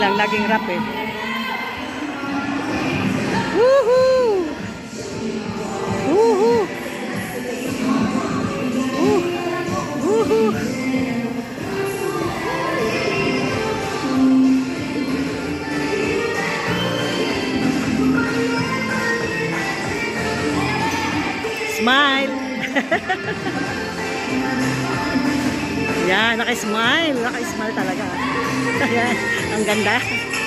lang, laging rap eh. Woohoo! Woohoo! Woohoo! Smile! Yan, naka-smile. Naka-smile talaga. Yan, ang ganda.